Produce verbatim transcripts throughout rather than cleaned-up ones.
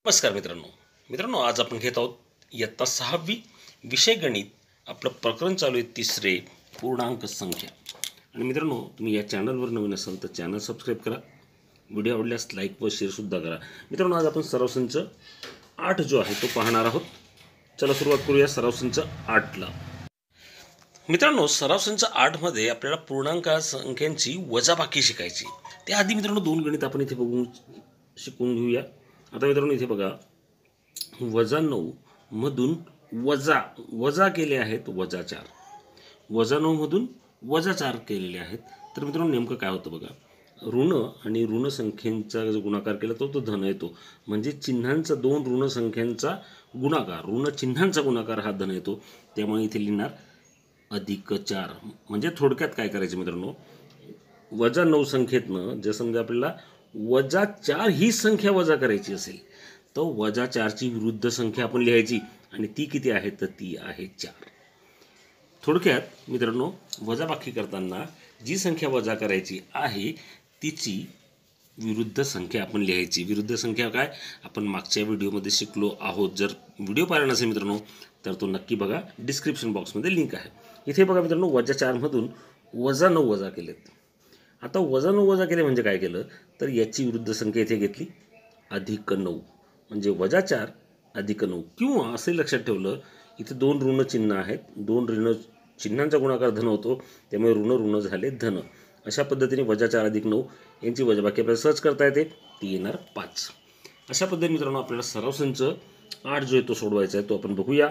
नमस्कार मित्रांनो मित्रांनो आज आपण घेत आहोत इयत्ता सहावी विषय गणित. आपलं प्रकरण चालू आहे तिसरे पूर्णांक संख्या. आणि मित्रांनो तुम्ही या चॅनलवर नवीन असाल तर चॅनल सबस्क्राईब करा. व्हिडिओ आवडल्यास लाईक व शेअरसुद्धा करा. मित्रांनो आज आपण सराव संच आठ जो आहे तो पाहणार आहोत. चला सुरुवात करूया सराव संच आठला. मित्रांनो सराव संच आठमध्ये आपल्याला पूर्णांक संख्यांची वजाबाकी शिकायची. त्याआधी मित्रांनो दोन गणित आपण इथे बघून शिकून घेऊया. आता मित्रांनो इथे बघा वजा नऊ मधून वजा वजा केले आहेत वजा चार. वजा नऊ मधून वजा चार केलेले आहेत. तर मित्रांनो नेमकं काय होतं बघा, ऋण आणि ऋण संख्यांचा जो गुणाकार केला तो तो धन येतो. म्हणजे चिन्हांचा दोन ऋण संख्यांचा गुणाकार ऋण चिन्हांचा गुणाकार हा धन येतो. त्यामुळे इथे लिहिणार अधिक चार. म्हणजे थोडक्यात काय करायचं मित्रांनो, वजा नऊ संख्येतनं जर समजा आपल्याला वजा चार ही संख्या वजा करायची असेल तर वजा चारची विरुद्ध संख्या आपण लिहायची आणि ती किती आहे तर ती आहे चार. थोडक्यात मित्रांनो वजाबाकी करताना जी संख्या वजा करायची आहे तिची विरुद्ध संख्या आपण लिहायची. विरुद्ध संख्या काय आपण मागच्या व्हिडिओमध्ये शिकलो आहोत. जर व्हिडिओ पाहिला नसेल मित्रांनो तर तो नक्की बघा, डिस्क्रिप्शन बॉक्समध्ये लिंक आहे. इथे बघा मित्रांनो वजा चारमधून वजा नऊ वजा केलेत. आता वजा नऊ वजा केले म्हणजे काय केलं तर याची विरुद्ध संख्या इथे घेतली अधिक नऊ. म्हणजे वजा चार अधिक नऊ. किंवा असंही लक्षात ठेवलं इथे दोन ऋण चिन्ह आहेत, दोन ऋण चिन्हांचा गुणाकार धन होतो त्यामुळे ऋण ऋण झाले धन. अशा पद्धतीने वजा चार अधिक नऊ यांची वजाबाकी आपल्याला सहज करता येते, ती येणार पाच. अशा पद्धतीने मित्रांनो आपल्याला सराव संच आठ जो आहे तो सोडवायचा आहे तो आपण बघूया.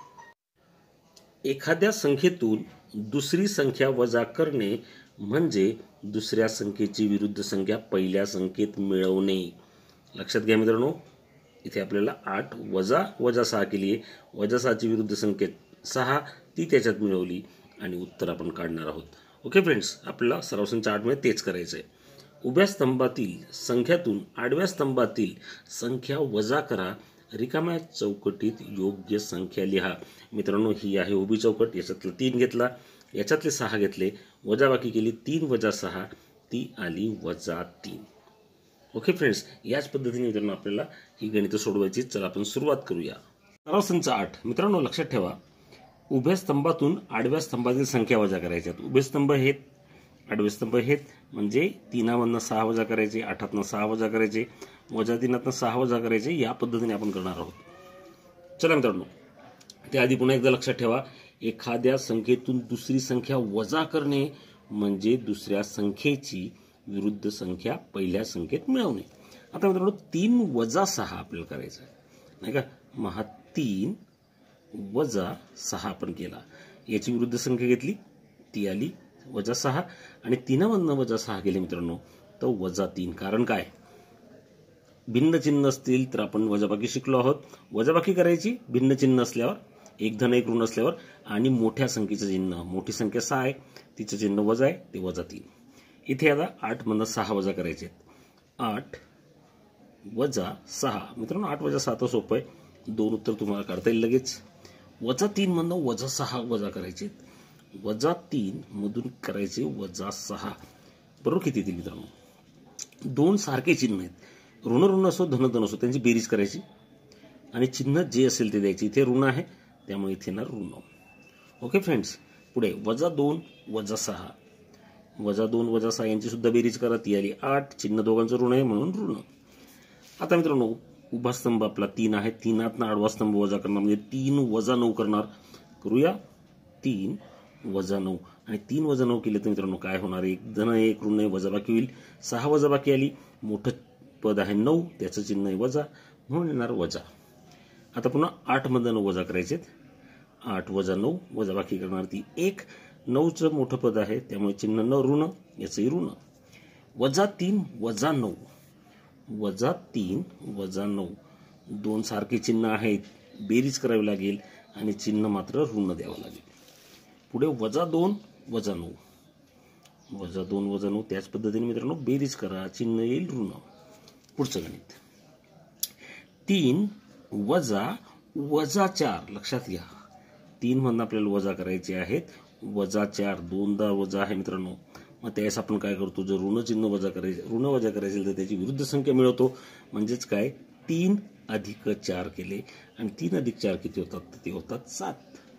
एखाद्या संख्येतून दुसरी संख्या वजा करणे म्हणजे दुसऱ्या संख्येची विरुद्ध संख्या पहिल्या संख्येत मिळवणे. लक्षात घ्या मित्रांनो इथे आपल्याला आठ वजा वजा सहा केली आहे. वजा सहाची विरुद्ध संख्येत सहा ती त्याच्यात मिळवली आणि उत्तर आपण काढणार आहोत. ओके फ्रेंड्स, आपल्याला सराव संच आठमध्ये तेच करायचं आहे. उभ्या स्तंभातील संख्यातून आडव्या स्तंभातील संख्या वजा करा. रिकाम्या चौकटीत योग्य संख्या लिहा. मित्रांनो ही आहे उभी चौकट. याच्यातलं तीन घेतला, याच्यातले सहा घेतले, वजाबाकी केली. तीन वजा सहा ती आली वजा तीन. ओके फ्रेंड्स, याच पद्धतीने मित्रांनो आपल्याला ही गणितं सोडवायची. चला आपण सुरुवात करूया. सराव संच आठ. मित्रांनो लक्षात ठेवा उभ्या स्तंभातून आडव्या स्तंभातील संख्या वजा करायच्यात. उभे स्तंभ आहेत, आडवे स्तंभ आहेत. म्हणजे तीनामधनं सहा वजा करायचे, आठातनं सहा वजा करायचे, वजा तीनातनं सहा वजा करायचे. या पद्धतीने आपण करणार आहोत. चला मित्रांनो त्याआधी पुन्हा एकदा लक्षात ठेवा एखाद्या संख्येतून दुसरी संख्या वजा करणे म्हणजे दुसऱ्या संख्येची विरुद्ध संख्या पहिल्या संख्येत मिळवणे. आता मित्रांनो तीन वजा सहा आपल्याला करायचं आहे नाही का. मग हा तीन वजा सहा आपण केला, याची विरुद्ध संख्या घेतली ती आली वजा सहा आणि तीनामधनं वजा सहा गेले मित्रांनो तर वजा तीन. कारण काय भिन्न चिन्ह असतील तर आपण वजाबाकी शिकलो आहोत. वजाबाकी करायची भिन्न चिन्ह असल्यावर, एक धन एक ऋण असल्यावर. आणि मोठ्या संख्येचं चिन्ह, मोठी संख्या सहा आहे तिचं चिन्ह वजा आहे ते वजा तीन. इथे आता आठ मधनं सहा वजा करायचे. आठ वजा सहा मित्रांनो आठ वजा सहा तर सोपं आहे, दोन उत्तर तुम्हाला काढता येईल लगेच. वजा तीन मधनं वजा सहा वजा करायचे. वजा तीन मधून करायचे वजा सहा. बरोबर किती येतील मित्रांनो, दोन सारखे चिन्ह आहेत. ऋण ऋण असो धन धन असो त्यांची बेरीज करायची आणि चिन्ह जे असेल ते द्यायचे. इथे ऋण आहे त्यामुळे इथे ना ऋण. ओके फ्रेंड्स, पुढे वजा दोन वजा सहा. वजा दोन वजा सहा यांची सुद्धा बेरीज करा, ती आली आठ. चिन्ह दोघांचं ऋण आहे म्हणून ऋण. आता मित्रांनो उभा स्तंभ आपला तीन आहे, तीनातनं आडवा स्तंभ वजा करणार म्हणजे तीन वजा नऊ करणार. करूया तीन वजा नऊ आणि तीन वजा नऊ केले तर मित्रांनो काय होणार, एक धन एक ऋण वजाबाकी होईल. सहा वजाबाकी आली, मोठं पद आहे नऊ त्याचं चिन्ह आहे वजा म्हणून येणार वजा. आता पुन्हा आठ मधनं वजा करायचे. आठ वजा नऊ वजाबाकी करणार ती एक. नऊचं मोठं पद आहे त्यामुळे चिन्ह न ऋण याचंही ऋण. वजा तीन वजा नऊ. वजा तीन वजा नऊ दोन सारखे चिन्ह आहेत, बेरीज करावी लागेल आणि चिन्ह मात्र ऋण द्यावं लागेल. पुढे वजा दोन वजा नऊ. वजा दोन वजा नऊ त्याच पद्धतीने मित्रांनो बेरीज करा, चिन्ह येईल ऋण. पुढचं गणित तीन वजा वजा चार. लक्षात घ्या तीन मधनं आपल्याला वजा करायचे आहेत. वजा चार दोनदा वजा आहे मित्रांनो. मग त्यावेळेस आपण काय करतो, जर ऋण चिन्ह वजा करायचे ऋण वजा करायचे तर त्याची विरुद्ध संख्या मिळवतो. म्हणजेच काय तीन अधिक चार केले आणि तीन अधिक चार किती होतात, तर ते होतात सात.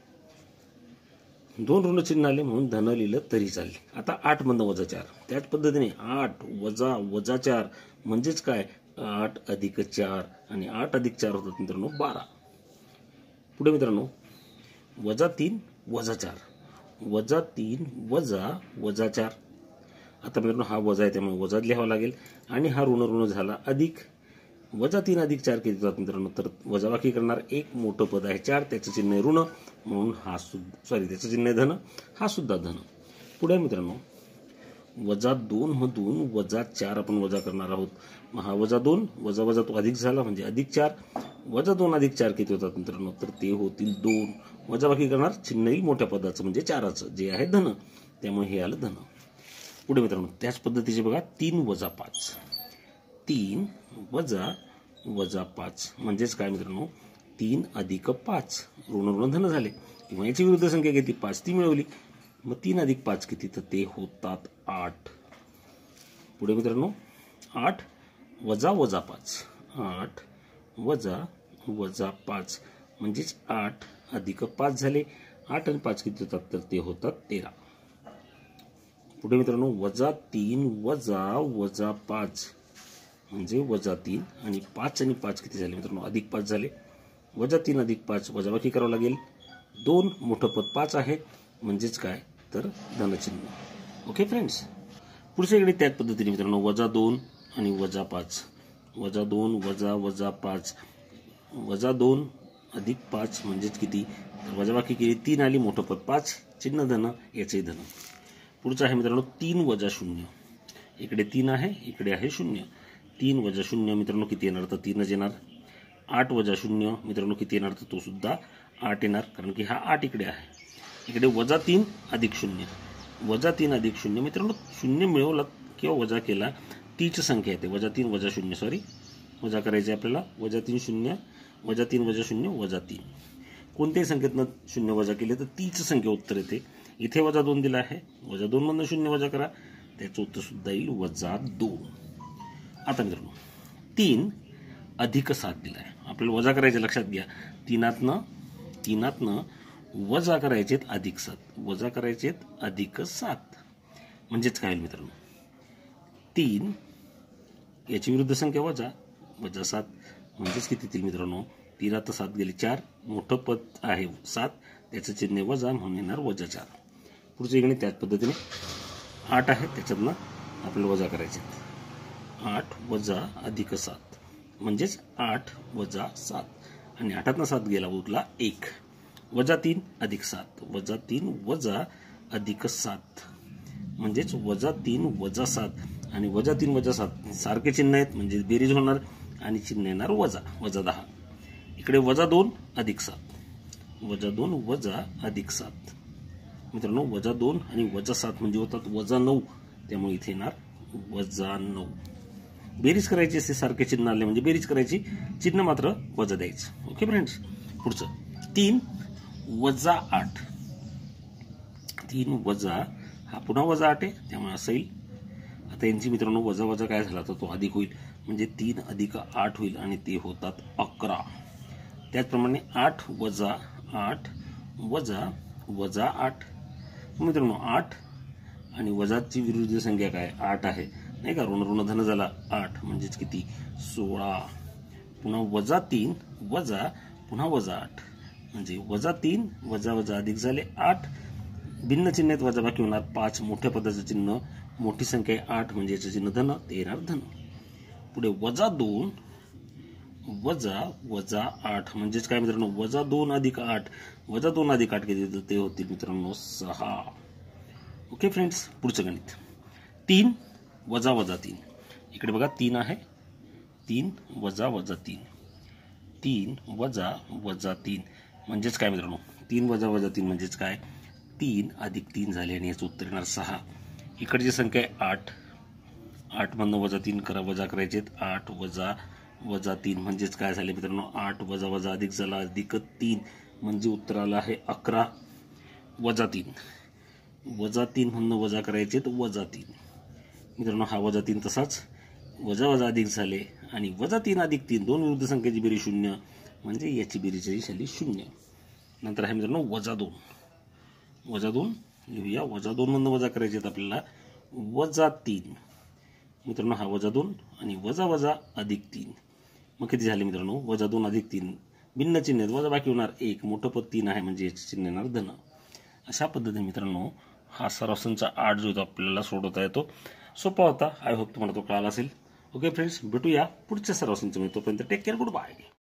दोन ऋण चिन्ह आले म्हणून धन लिहिलं तरी चालेल. आता आठ मधनं वजा चार, त्याच पद्धतीने आठ वजा वजा चार म्हणजेच काय, आठ अधिक चार आणि आठ अधिक चार होतात मित्रांनो बारा. पुढे मित्रांनो वजा तीन वजा चार, वजा तीन वजा वजा चार. आता मित्रांनो हा वजा आहे त्यामुळे वजा लिहावा लागेल आणि हा ऋण ऋण झाला अधिक. वजा तीन अधिक चार किती होतात मित्रांनो, तर वजाबाकी करणार एक मोठं पद आहे चार, त्याचं चिन्ह आहे ऋण म्हणून हा सुद्धा सॉरी त्याचं चिन्ह आहे धन, हा सुद्धा धन. पुढे मित्रांनो वजा दोन मधून वजा चार आपण वजा करणार आहोत. मग हा वजा दोन वजा वजा तो अधिक झाला म्हणजे अधिक चार. वजा दोन अधिक चार किती होतात मित्रांनो, तर ते होतील दोन. वजाबाकी करणार चिन्ह येईल मोठ्या पदाचं म्हणजे चाराचं जे आहे धन, त्यामुळे हे आलं धन. पुढे मित्रांनो त्याच पद्धतीचे बघा तीन वजा पाच, तीन वजा वजा पाच म्हणजेच काय मित्रांनो, तीन अधिक पाच ऋण ऋण धन झाले किंवा याची विरुद्ध संख्या किती पाच ती मिळवली. मग तीन अधिक पाच किती, तर ते होतात आठ. पुढे मित्रांनो आठ वजा वजा पाच, आठ वजा वजा पाच म्हणजेच आठ अधिक पाच झाले. आठ आणि पाच किती होतात, तर ते होतात तेरा. पुढे मित्रांनो वजा तीन वजा वजा पाच म्हणजे वजा तीन आणि पाच आणि पाच किती झाले मित्रांनो, अधिक पाच झाले. वजा तीन अधिक पाच वजाबाकी करावं लागेल. दोन मोठं पद पाच आहे म्हणजेच काय, तर धनचिन्ह. ओके फ्रेंड्स, पुढच्या इकडे त्याच पद्धतीने मित्रांनो वजा दोन आणि वजा पाच, वजा दोन वजा वजा पाच, वजा दोन अधिक पाच म्हणजेच किती, तर वजाबाकी केली तीन आली मोठं पद पाच, चिन्ह धन याचे धन. पुढचं आहे मित्रांनो तीन वजा शून्य, इकडे तीन आहे इकडे आहे शून्य. तीन वजा शून्य मित्रांनो किती येणार, तर तीनच येणार. आठ वजा शून्य मित्रांनो किती येणार, तर तो सुद्धा आठ येणार कारण की हा आठ इकडे आहे. इकडे वजा तीन अधिक शून्य, वजा तीन अधिक शून्य मित्रांनो शून्य मिळवला किंवा वजा केला तीच संख्या येते. वजा तीन वजा शून्य सॉरी वजा करायचे आपल्याला. वजा तीन शून्य वजा तीन वजा शून्य वजा तीन, कोणत्याही संख्येतनं शून्य वजा केले तर तीच संख्या उत्तर येते. इथे वजा दोन दिला आहे, वजा दोन मधनं शून्य वजा करा, त्याचं उत्तर सुद्धा येईल वजा दोन. आता मित्रांनो तीन अधिक सात दिला आहे, आपल्याला वजा करायचे लक्षात घ्या. तीनातनं तीनातनं वजा करायचेत अधिक सात, वजा करायचेत अधिक सात म्हणजेच काय मित्रांनो, तीन याची विरुद्ध संख्या वजा वजा सात म्हणजेच किती येतील मित्रांनो, तीन आता सात गेले चार, मोठं पद आहे सात त्याचं चिन्ह वजा म्हणून येणार वजा चार. पुढच्या इकडे त्याच पद्धतीने आठ आहे त्याच्यातनं आपल्याला वजा करायचे. आठ वजा अधिक सात म्हणजेच आठ वजा सात आणि आठातनं सात गेला उरला एक. वजा तीन अधिक सात, वजा तीन वजा अधिक सात म्हणजेच वजा तीन वजा सात आणि वजा तीन वजा सात सारखे चिन्ह आहेत म्हणजे बेरीज होणार आणि चिन्ह येणार वजा वजा दहा. इकडे वजा दोन अधिक सात, वजा दोन वजा अधिक सात मित्रांनो वजा दोन आणि वजा सात म्हणजे होतात वजा नऊ, त्यामुळे इथे येणार वजा नऊ. बेरीज करायची असते सारखे चिन्ह आले म्हणजे बेरीज करायची, चिन्ह मात्र वजा द्यायचं. ओके फ्रेंड्स, पुढचं तीन वजा आठ, तीन वजा हा पुन्हा वजा आठ आहे त्यामुळे असं येईल. आता यांची मित्रांनो वजा वजा काय झाला तर तो अधिक होईल म्हणजे तीन अधिक आठ होईल आणि ते होतात अकरा. त्याचप्रमाणे आठ वजा आठ वजा वजा आठ मित्रांनो आठ आणि वजाची विरुद्ध संख्या काय आठ आहे नाही का, ऋण ऋण धन झाला आठ म्हणजेच किती सोळा. पुन्हा वजा तीन वजा पुन्हा वजा आठ म्हणजे वजा तीन वजा वजा अधिक झाले आठ. भिन्न चिन्ह आहेत वजाबाकी होणार पाच, मोठ्या पदाचं चिन्ह मोठी संख्या आहे आठ म्हणजे याचं चिन्ह धन ते येणार धन. पुढे वजा दोन वजा वजा आठ म्हणजेच काय मित्रांनो वजा दोन अधिक आठ, वजा दोन अधिक आठ किती ते होतील मित्रांनो सहा. ओके फ्रेंड्स, पुढचं गणित तीन वजा वजा तीन. इकडे बघा तीन आहे, तीन वजा वजा तीन, तीन वजा वजा तीन म्हणजेच काय मित्रांनो तीन वजा वजा तीन म्हणजेच काय तीन अधिक तीन झाले आणि याचं उत्तर येणार सहा. इकडची संख्या आहे आठ, आठ मधनं वजा तीन करा वजा करायचे आठ वजा वजा तीन म्हणजेच काय झाले मित्रांनो आठ वजा वजा अधिक झाला अधिक तीन म्हणजे उत्तर आलं आहे अकरा. वजा तीन वजा तीन म्हणून वजा करायचे वजा तीन मित्रांनो हा वजा तीन तसाच वजा वजा अधिक झाले आणि वजा तीन अधिक तीन दोन विरुद्ध संख्येची बेरीज शून्य म्हणजे याची बेरीज झाली शून्य. नंतर आहे मित्रांनो वजा दोन. वजा दोन लिहूया. वजा दोन मधून वजा करायचे आहेत आपल्याला. वजा तीन मित्रांनो, हा वजा दोन आणि वजा वजा अधिक तीन मग किती झाले मित्रांनो? वजा दोन अधिक तीन भिन्न चिन्ह आहेत, वजा बाकी होणार एक, मोठं पद तीन आहे म्हणजे याचे चिन्ह येणार धन. अशा पद्धतीने मित्रांनो हा सराव संच आठ जो आपल्याला सोडवता येतो. सोपा होता. आय होप तुम्हाला तो कळाला असेल. ओके फ्रेंड्स, भेटूया पुढच्या सराव संचामध्ये. तोपर्यंत टेक केअर, गुड बाय.